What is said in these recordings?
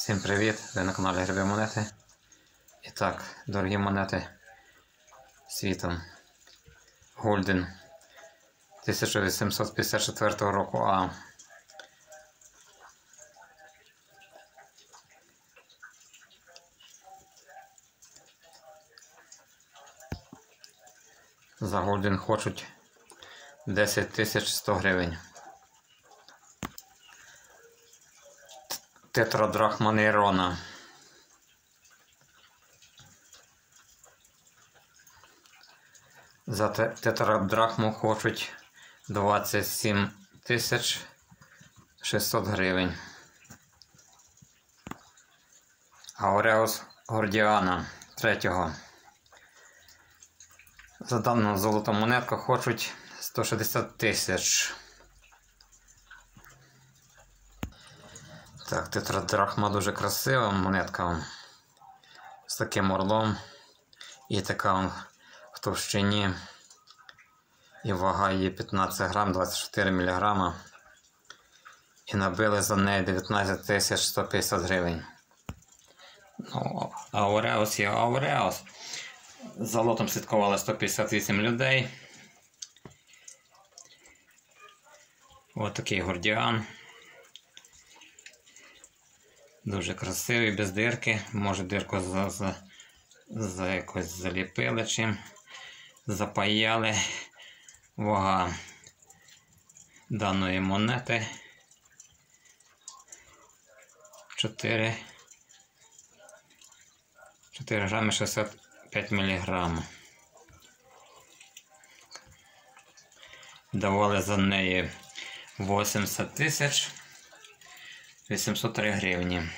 Всім привіт! Ви на каналі Гриби Монети. І так, дорогі монети світом. Гульден 1854 року А. За Гульден хочуть 10 100 гривень. Тетрадрахма Нейрона. За тетрадрахму хочуть 27 600 гривень. Ауреус Гордіана 3. За дану золоту монетку хочуть 160 тисяч. Так, тетрадрахма дуже красива монетка. З таким орлом. І така в товщині. І вага її 15 грам, 24 мг. І набили за неї 19 150 гривень. Ну, Ауреус є Ауреус. За лотом слідкували 158 людей. Ось такий Гордіан. Дуже красивий, без дирки. Може дирку якось заліпили чим. Запаяли. Вага даної монети 4 грами 65 мг. Давали за неї 80 803 гривні.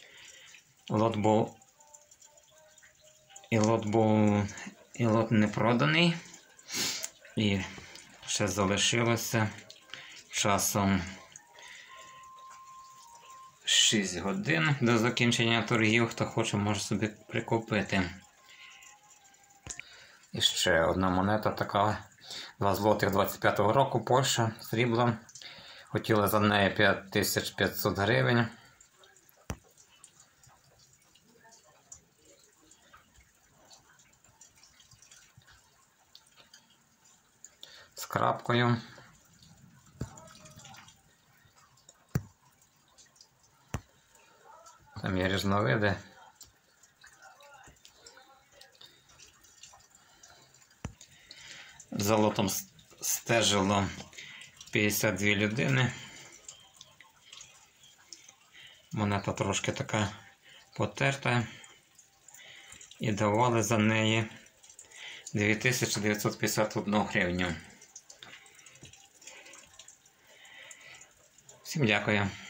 Лот не проданий. І ще залишилося часом 6 годин до закінчення торгів. Хто хоче, може собі прикупити. І ще одна монета така. 2 злотих 25-го року, Польща, срібло. Хотіли за неї 5500 гривень. З крапкою. Там є різновиди. За лотом стежило 52 людини. Монета трошки така потерта. І давали за неї 2951 гривню. Всім дякую.